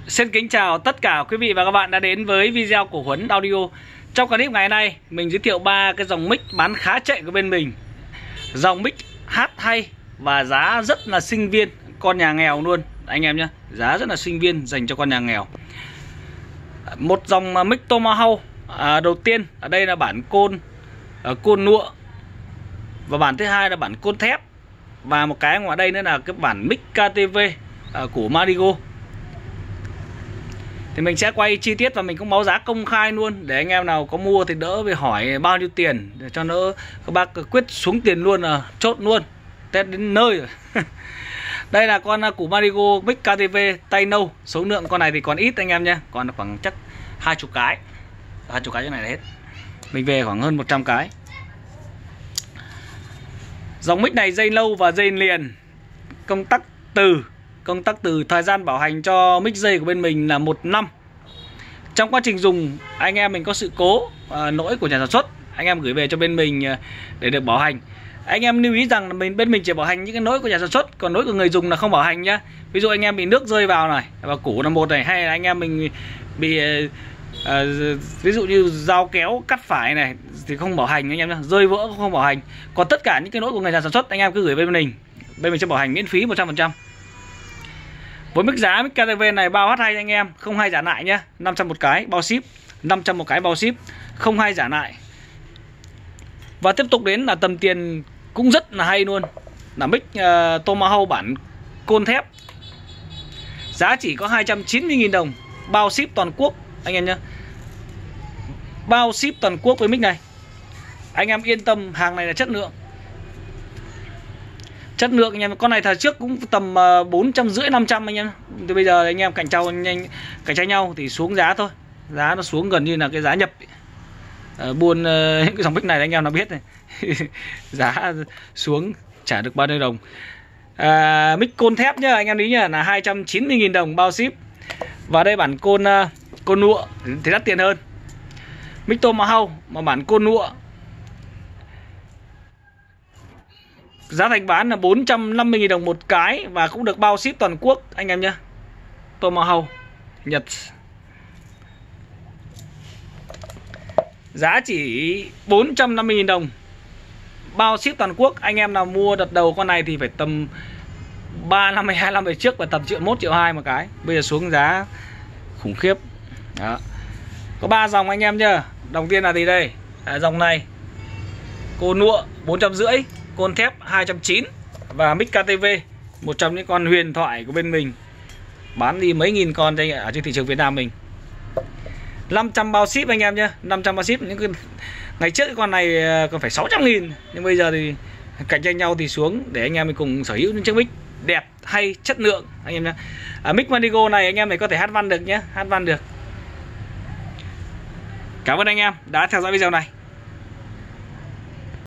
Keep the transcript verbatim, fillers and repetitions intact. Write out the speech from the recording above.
Xin kính chào tất cả quý vị và các bạn đã đến với video của Huấn Audio. Trong clip ngày nay mình giới thiệu ba cái dòng mic bán khá chạy của bên mình. Dòng mic hát hay và giá rất là sinh viên, con nhà nghèo luôn anh em nhé. Giá rất là sinh viên dành cho con nhà nghèo. Một dòng mic Tomahawk à, đầu tiên ở đây là bản côn à, côn nụa, và bản thứ hai là bản côn thép, và một cái ngoài đây nữa là cái bản mic ca tê vê à, của Marigo. Thì mình sẽ quay chi tiết và mình cũng báo giá công khai luôn, để anh em nào có mua thì đỡ phải hỏi bao nhiêu tiền, để cho đỡ các bác quyết xuống tiền luôn, là chốt luôn, test đến nơi rồi. Đây là con của Marigo mic ca tê vê tay nâu. Số lượng con này thì còn ít anh em nhé, còn khoảng chắc hai chục cái, hai chục cái cái này là hết. Mình về khoảng hơn một trăm cái. Dòng mic này dây lâu và dây liền, công tắc từ Công tắc từ thời gian bảo hành cho mic dây của bên mình là một năm. Trong quá trình dùng anh em mình có sự cố à, lỗi của nhà sản xuất, anh em gửi về cho bên mình à, để được bảo hành. Anh em lưu ý rằng là mình bên mình chỉ bảo hành những cái lỗi của nhà sản xuất, còn lỗi của người dùng là không bảo hành nhá. Ví dụ anh em bị nước rơi vào này, vào củ là một này, hay là anh em mình bị à, ví dụ như dao kéo cắt phải này thì không bảo hành anh em nhá, rơi vỡ cũng không bảo hành. Còn tất cả những cái lỗi của người nhà sản xuất anh em cứ gửi về bên mình, bên mình sẽ bảo hành miễn phí một trăm phần trăm. Với mức giá mic ca tê vê này bao hát hay anh em, không hay giả lại nhá, năm trăm một cái bao ship, năm trăm một cái bao ship, không hay giả lại. Và tiếp tục đến là tầm tiền cũng rất là hay luôn, là mic uh, Tomahawk bản côn thép. Giá chỉ có hai trăm chín mươi nghìn đồng, bao ship toàn quốc anh em nhá. Bao ship toàn quốc với mic này. Anh em yên tâm, hàng này là chất lượng. Chất lượng anh em, con này thời trước cũng tầm bốn trăm rưỡi năm trăm anh em. Từ bây giờ anh em cạnh tranh nhanh cạnh tranh nhau thì xuống giá thôi. Giá nó xuống gần như là cái giá nhập. À, buôn uh, những cái dòng mic này anh em nó biết này. Giá xuống trả được bao nhiêu đồng. À, mic côn thép nhá anh em lý nhá, là hai trăm chín mươi nghìn đồng bao ship. Và đây bản côn uh, côn nụa thì đắt tiền hơn. Mic Tomahawk mà bản côn nụa giá thành bán là bốn trăm năm mươi nghìn đồng một cái, và cũng được bao ship toàn quốc anh em nhé. Tomahawk Nhật. Giá chỉ bốn trăm năm mươi nghìn đồng, bao ship toàn quốc. Anh em nào mua đợt đầu con này thì phải tầm ba năm hay hai năm về trước và tầm triệu một triệu hai một cái. Bây giờ xuống giá khủng khiếp. Đó. Có ba dòng anh em nhá. Đầu tiên là gì đây? À, dòng này cô nụa bốn trăm rưỡi, côn thép hai trăm chín mươi, và mic ca tê vê, một trong những con huyền thoại của bên mình, bán đi mấy nghìn con ở trên thị trường Việt Nam mình. Năm trăm bao ship anh em nhé, năm trăm bao ship. Những cái ngày trước cái con này còn phải sáu trăm nghìn, nhưng bây giờ thì cạnh tranh nhau thì xuống, để anh em mình cùng sở hữu những chiếc mic đẹp hay chất lượng anh em nhé. À, mic Marigo này anh em này có thể hát văn được nhé, hát văn được. Cảm ơn anh em đã theo dõi video này.